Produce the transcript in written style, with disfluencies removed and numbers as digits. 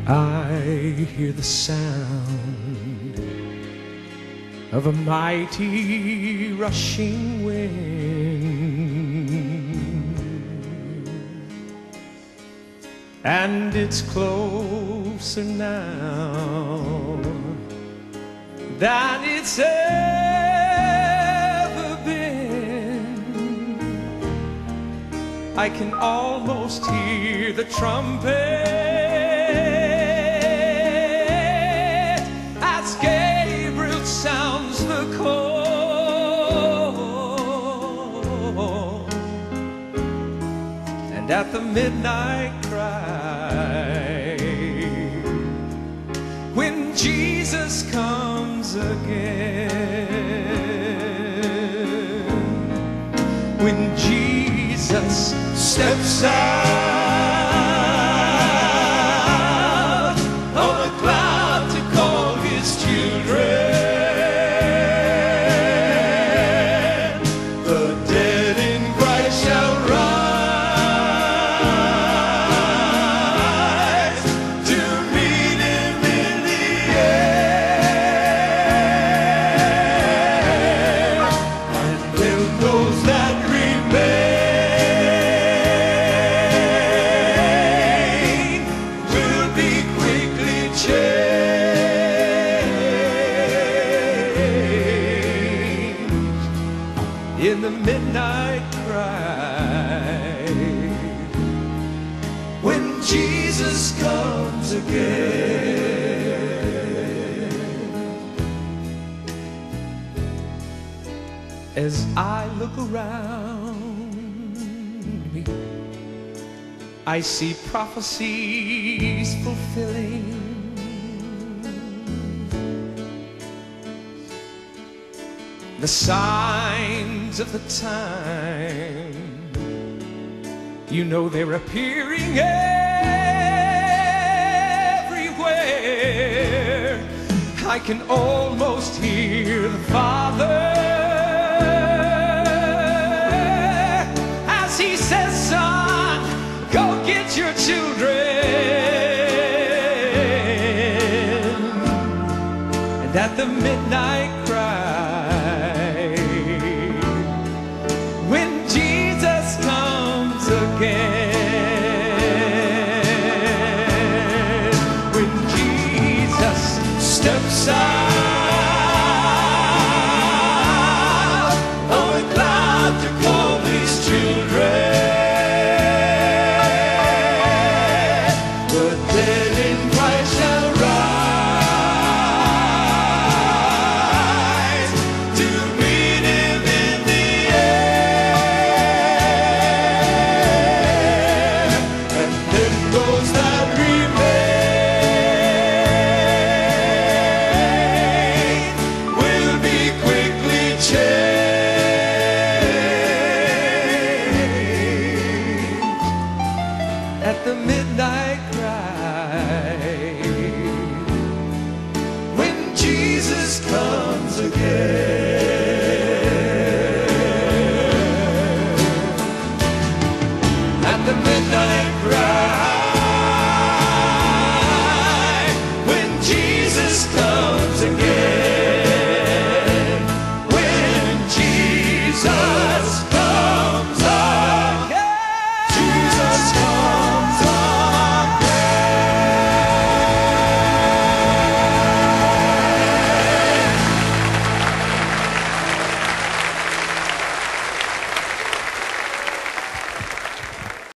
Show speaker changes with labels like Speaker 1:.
Speaker 1: I hear the sound of a mighty rushing wind, and it's closer now than it's ever been. I can almost hear the trumpet as Gabriel sounds the call, and at the midnight cry, when Jesus comes again, when Jesus steps out on a cloud to call his children, the dead in Christ shall rise to meet him in the air, and then those that remain in the midnight cry, when Jesus comes again. As I look around me, I see prophecies fulfilling, the signs of the time, you know they're appearing everywhere. I can almost hear the Father as he says, son, go get your children. And at the midnight cry, when Jesus comes again, when Jesus steps out on a cloud to